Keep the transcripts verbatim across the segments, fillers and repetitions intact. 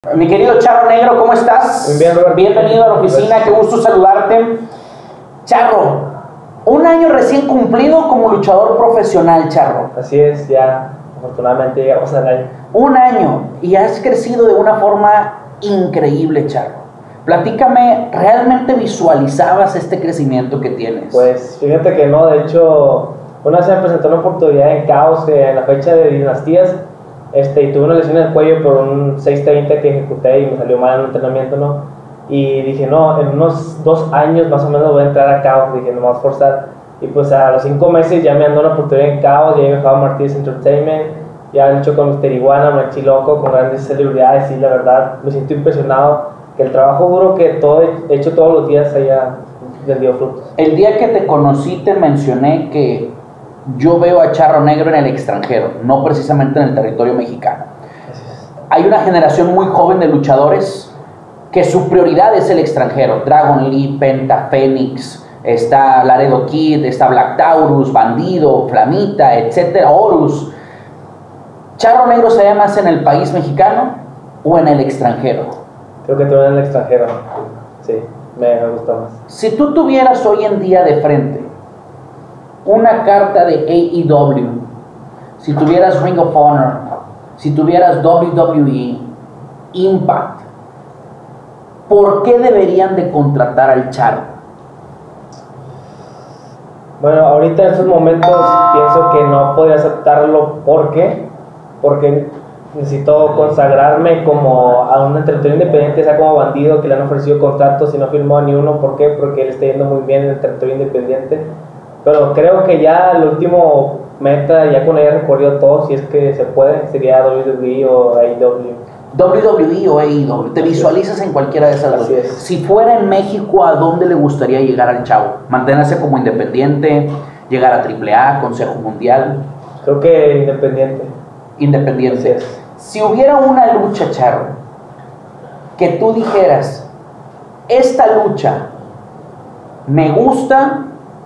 Mi querido Charro Negro, ¿cómo estás? Muy bien, Robert. Bienvenido a la oficina, qué gusto saludarte. Charro, un año recién cumplido como luchador profesional, Charro. Así es, ya afortunadamente llegamos al año. Un año y has crecido de una forma increíble, Charro. Platícame, ¿realmente visualizabas este crecimiento que tienes? Pues fíjate que no, de hecho, una vez me presentó una oportunidad en Caos eh, en la fecha de Dinastías. Este, y tuve una lesión en el cuello por un seis treinta que ejecuté y me salió mal en un entrenamiento, ¿no? Y dije, no, en unos dos años más o menos voy a entrar a Caos, dije, no me voy a forzar. Y pues a los cinco meses ya me andó una oportunidad en Caos, ya he viajado a Martínez Entertainment, ya he hecho con mister Iguana, Machi Loco, con grandes celebridades, y la verdad me siento impresionado que el trabajo duro que todo he hecho todos los días haya rendido frutos. El día que te conocí te mencioné que yo veo a Charro Negro en el extranjero, no precisamente en el territorio mexicano. Hay una generación muy joven de luchadores que su prioridad es el extranjero. Dragon Lee, Penta, Fénix, está Laredo Kid, está Black Taurus, Bandido, Flamita, etcétera, Horus. ¿Charro Negro se ve más en el país mexicano o en el extranjero? Creo que todo en el extranjero, sí, me gusta más. Si tú tuvieras hoy en día de frente una carta de A E W, si tuvieras Ring of Honor, si tuvieras W W E, Impact, ¿por qué deberían de contratar al Charro? Bueno, ahorita en estos momentos pienso que no podría aceptarlo. ¿Por qué? Porque necesito consagrarme como a un territorio independiente, sea como Bandido, que le han ofrecido contratos y no firmó ni uno. ¿Por qué? Porque él está yendo muy bien en el territorio independiente. Pero creo que ya el último meta, ya con ella recorrido todo, si es que se puede, sería W W E o A E W. W W E o A E W, ¿te visualizas en cualquiera de esas dos? Así es. Si fuera en México, ¿a dónde le gustaría llegar al chavo? ¿Mantenerse como independiente? ¿Llegar a triple A, Consejo Mundial? Creo que independiente. Independiente. Así es. Si hubiera una lucha, Charro, que tú dijeras, esta lucha me gusta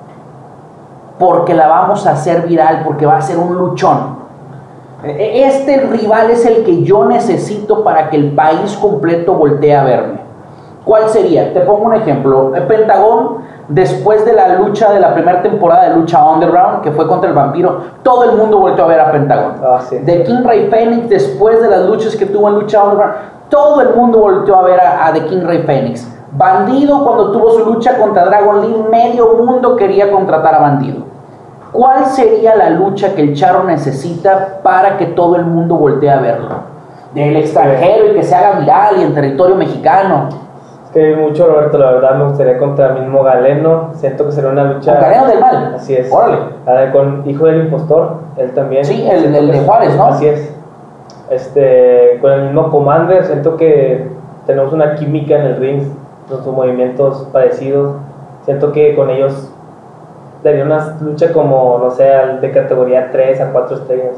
porque la vamos a hacer viral, porque va a ser un luchón, este rival es el que yo necesito para que el país completo voltee a verme, ¿cuál sería? Te pongo un ejemplo. El Pentagón, después de la lucha de la primera temporada de Lucha Underground, que fue contra el Vampiro, todo el mundo volteó a ver a Pentagón. Ah, sí. De King Ray Fénix, después de las luchas que tuvo en Lucha Underground, todo el mundo volteó a ver a, a The King Ray Fénix. Bandido, cuando tuvo su lucha contra Dragon Lee, medio mundo quería contratar a Bandido. ¿Cuál sería la lucha que el Charro necesita para que todo el mundo voltee a verlo? Del extranjero y que se haga viral y en territorio mexicano. Es que mucho, Roberto, la verdad me gustaría contra el mismo Galeno. Siento que sería una lucha. ¿Con Galeno del Mal? Así es. Órale. A ver, con Hijo del Impostor, él también. Sí, el, el de Juárez, ¿no? Así es. Este, con el mismo Commander, siento que tenemos una química en el ring, nuestros movimientos parecidos. Siento que con ellos daría una lucha como, no sé, de categoría tres a cuatro estrellas.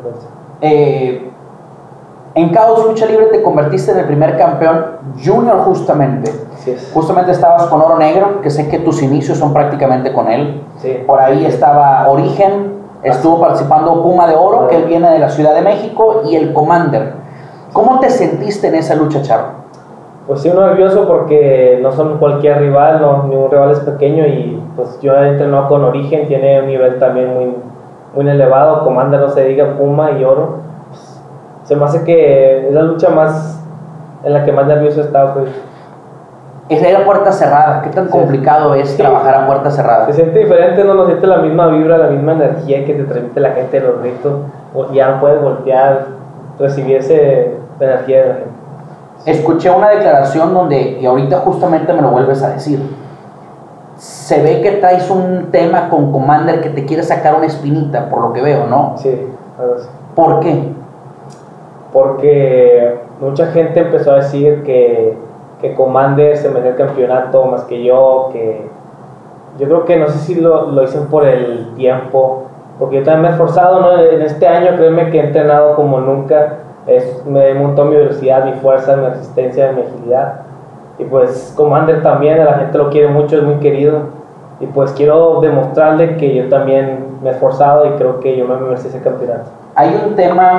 Eh, en Caos Lucha Libre te convertiste en el primer campeón junior justamente. Así es. Justamente estabas con Oro Negro, que sé que tus inicios son prácticamente con él. Sí. Por ahí estaba Origen, estuvo participando Puma de Oro, que él viene de la Ciudad de México, y el Commander. ¿Cómo te sentiste en esa lucha, Charro? Pues sí, uno nervioso porque no son cualquier rival, no, ningún rival es pequeño, y pues yo he entrenado con Origen, tiene un nivel también muy, muy elevado. Commander, no se diga, Puma y Oro. Pues, se me hace que es la lucha más en la que más nervioso he estado, pues. Es ir a puerta cerrada. ¿Qué tan sí. complicado es sí. trabajar a puerta cerrada? Se siente diferente, no, no siente la misma vibra, la misma energía que te transmite la gente de los gritos. Ya no puedes voltear, recibir esa energía de la gente. Escuché una declaración donde, y ahorita justamente me lo vuelves a decir, se ve que traes un tema con Commander que te quiere sacar una espinita, por lo que veo, ¿no? Sí, algo así. ¿Por qué? Porque mucha gente empezó a decir que, que Commander se metió el campeonato más que yo, que yo creo que no sé si lo, lo dicen por el tiempo, porque yo también me he esforzado, ¿no? En este año créeme que he entrenado como nunca. Es, me montó mi velocidad, mi fuerza, mi resistencia, mi agilidad. Y pues Commander también, la gente lo quiere mucho, es muy querido. Y pues quiero demostrarle que yo también me he esforzado y creo que yo me merecí ese campeonato. Hay un tema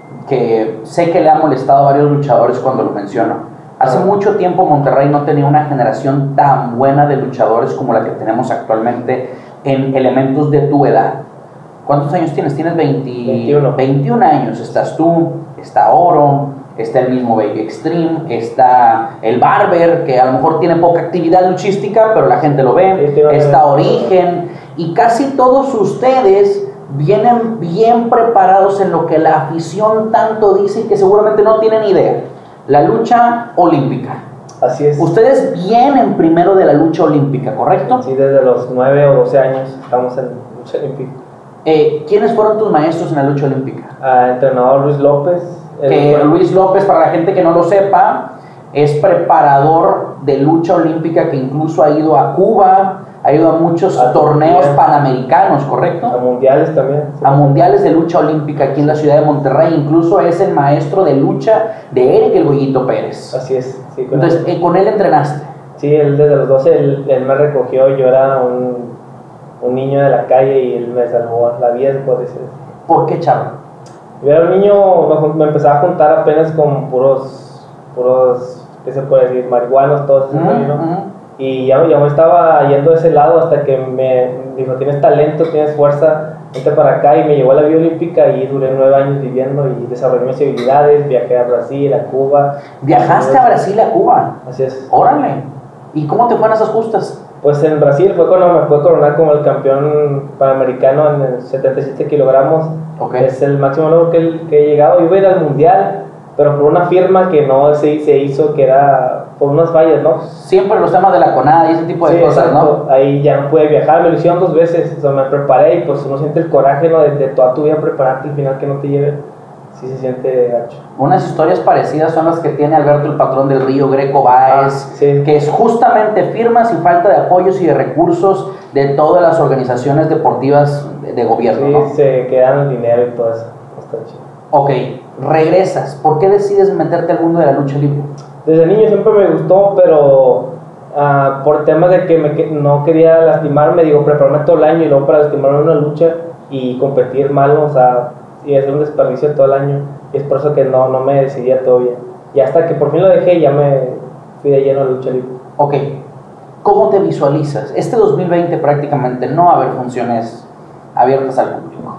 que sé que le ha molestado a varios luchadores cuando lo menciono. Hace Ah. mucho tiempo Monterrey no tenía una generación tan buena de luchadores como la que tenemos actualmente en elementos de tu edad. ¿Cuántos años tienes? Tienes veinte, veintiuno. veintiún años. Estás tú, está Oro, está el mismo Baby Extreme, está el Barber, que a lo mejor tiene poca actividad luchística, pero la gente lo ve, Sí, sí, está sí. Origen, y casi todos ustedes vienen bien preparados en lo que la afición tanto dice y que seguramente no tienen idea: la lucha olímpica. Así es. Ustedes vienen primero de la lucha olímpica, ¿correcto? Sí, desde los nueve o doce años estamos en lucha olímpica. Eh, ¿Quiénes fueron tus maestros en la lucha olímpica? Ah, entrenador Luis López. el- Que Luis López, para la gente que no lo sepa, es preparador de lucha olímpica, que incluso ha ido a Cuba, ha ido a muchos A torneos Turquía. panamericanos, ¿correcto? A mundiales también. A mundiales de lucha olímpica aquí en la ciudad de Monterrey. Incluso es el maestro de lucha de Eric el Goyito Pérez. Así es. Sí, con Entonces, él. eh, con él entrenaste. Sí, él desde los doce, él, él me recogió. Yo era un, un niño de la calle y él me salvó la vida, por decir. ¿Por qué, Charro? Yo era un niño, me, me empezaba a juntar apenas con puros, puros, ¿qué se puede decir? Marihuanos, todo ese Ujú, rollo, ¿no? ujú. Y ya, ya me estaba yendo de ese lado hasta que me dijo: tienes talento, tienes fuerza, vente para acá. Y me llevó a la Vía Olímpica y duré nueve años viviendo y desarrollé mis habilidades. Viajé a Brasil, a Cuba. Viajaste a Brasil y a Cuba. Así es. Órale. ¿Y cómo te fueron esas justas? Pues en Brasil fue cuando me pude coronar como el campeón panamericano en el setenta y siete kilogramos. Ok. Es el máximo logro que, que he llegado. Iba a ir al mundial, pero por una firma que no se, se hizo, que era por unas fallas, ¿no? Siempre los temas de la CONADE y ese tipo de Sí, cosas, exacto. ¿no? Ahí ya no pude viajar, me lo hicieron dos veces. O sea, me preparé y pues uno siente el coraje, ¿no? De, de toda tu vida prepararte, al final que no te lleve. Sí se siente gacho. Unas historias parecidas son las que tiene Alberto el Patrón del Río, Greco Báez, Ah, sí. que es justamente firmas y falta de apoyos y de recursos de todas las organizaciones deportivas de, de gobierno, Sí, ¿no? se quedan el dinero y todo eso. Está chido. Ok, regresas. ¿Por qué decides meterte al mundo de la lucha libre? Desde niño siempre me gustó, pero ah, por temas de que, me, que no quería lastimarme, digo, prepararme todo el año y luego para lastimarme en una lucha y competir mal, o sea, y hacer un desperdicio todo el año. Y es por eso que no, no me decidía todavía. Y hasta que por fin lo dejé, ya me fui de lleno a la lucha libre. Ok, ¿cómo te visualizas? Este dos mil veinte prácticamente no va a haber funciones abiertas al público.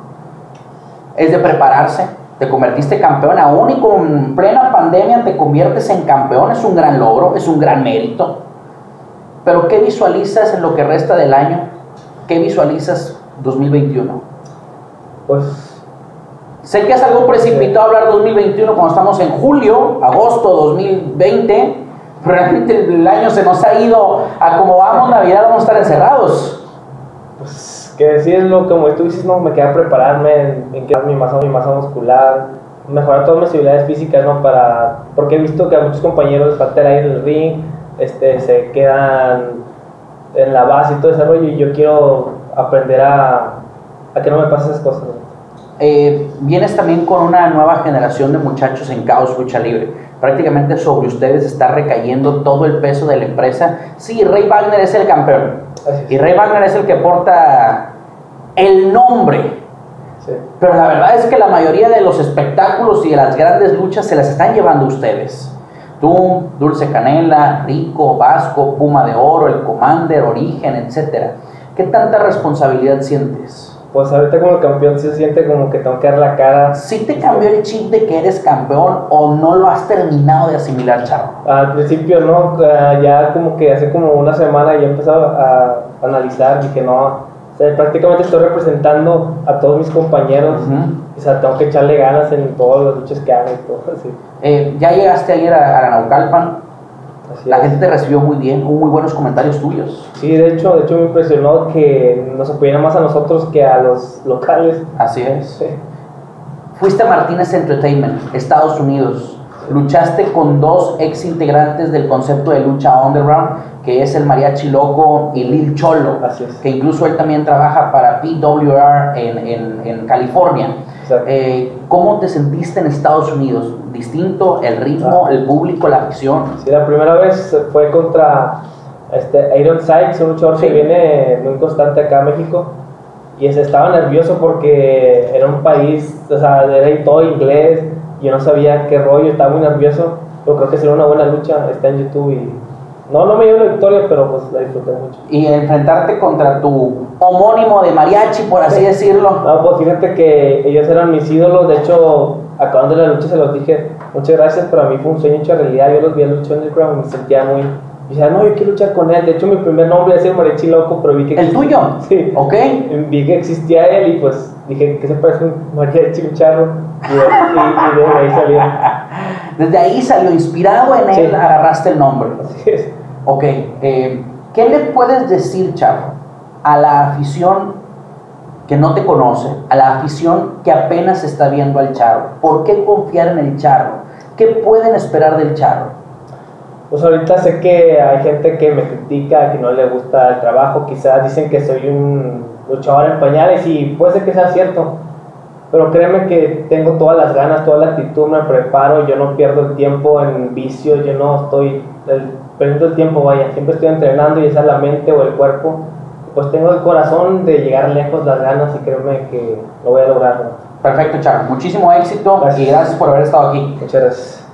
Es de prepararse. Te convertiste campeón, aún y con plena pandemia te conviertes en campeón. Es un gran logro, es un gran mérito. Pero ¿qué visualizas en lo que resta del año? ¿Qué visualizas dos mil veintiuno? Pues Sé que es algo precipitado hablar dos mil veintiuno cuando estamos en julio, agosto dos mil veinte. Realmente el año se nos ha ido a como vamos, Navidad vamos a estar encerrados. Pues, que decirlo, como tú dices, no, me queda prepararme en, en crear mi masa, mi masa muscular, mejorar todas mis habilidades físicas, ¿no? Para, porque he visto que a muchos compañeros les falta el aire en el ring, este, se quedan en la base y todo ese rollo, y yo quiero aprender a, a que no me pasen esas cosas, ¿no? Eh, vienes también con una nueva generación de muchachos en Caos Lucha Libre. Prácticamente sobre ustedes está recayendo todo el peso de la empresa. Sí, Rey Wagner es el campeón. Así es. Y Rey Wagner es el que porta el nombre. Sí. Pero la verdad es que la mayoría de los espectáculos y de las grandes luchas se las están llevando ustedes. Tú, Dulce Canela, Rico, Vasco, Puma de Oro, El Commander, Origen, etcétera. ¿Qué tanta responsabilidad sientes? Pues ahorita como campeón se siente como que tengo que dar la cara. ¿Sí te cambió el chip de que eres campeón o no lo has terminado de asimilar, Charro? Al principio no, uh, ya como que hace como una semana ya empecé a analizar, dije no, o sea, prácticamente estoy representando a todos mis compañeros, Uh-huh. o sea, tengo que echarle ganas en todas las luchas que hago y todo así. Eh, ya llegaste ayer a, a Naucalpan, Así la es. gente te recibió muy bien, hubo muy buenos comentarios tuyos. Sí, de hecho, de hecho me impresionó que nos apoyaran más a nosotros que a los locales. Así es. Sí. Fuiste a Martínez Entertainment, Estados Unidos. Luchaste con dos ex integrantes del concepto de lucha underground, que es el Mariachi Loco y Lil Cholo, Así es. que incluso él también trabaja para P W R en, en, en California. Exacto. Eh, ¿Cómo te sentiste en Estados Unidos? ¿Distinto? ¿El ritmo, Ah. el público, la afición? Sí, la primera vez fue contra este, Iron Sykes, un luchador Sí. que viene muy constante acá a México. Y ese, estaba nervioso porque era un país, o sea, era todo inglés, yo no sabía qué rollo, estaba muy nervioso, pero creo que sería una buena lucha, está en YouTube y no, no me dio la victoria, pero pues la disfruté mucho. Y enfrentarte contra tu homónimo de mariachi, por así decirlo. No, pues fíjate que ellos eran mis ídolos, de hecho, acabando la lucha se los dije, muchas gracias, pero a mí fue un sueño hecho realidad, yo los vi a luchar underground y me sentía muy... Y decía, no, yo quiero luchar con él, de hecho mi primer nombre es el Mariachi Loco, pero vi que... ¿El tuyo? Sí. Ok. Vi que existía él y pues dije, ¿qué se parece un mariachi, un charro? Y, y, y de ahí salió. Desde ahí salió, inspirado en él, Sí. agarraste el nombre. Así es. Ok, eh, ¿qué le puedes decir, Charro, a la afición que no te conoce, a la afición que apenas está viendo al Charro? ¿Por qué confiar en el Charro? ¿Qué pueden esperar del Charro? Pues ahorita sé que hay gente que me critica, que no le gusta el trabajo, quizás dicen que soy un luchador en pañales y puede ser que sea cierto, pero créeme que tengo todas las ganas, toda la actitud, me preparo, yo no pierdo el tiempo en vicios, yo no estoy el, perdiendo el tiempo, vaya, siempre estoy entrenando y esa es la mente o el cuerpo, pues tengo el corazón de llegar lejos, las ganas y créeme que lo voy a lograr. Perfecto, Charro, muchísimo éxito. Gracias. Y gracias por haber estado aquí. Muchas gracias.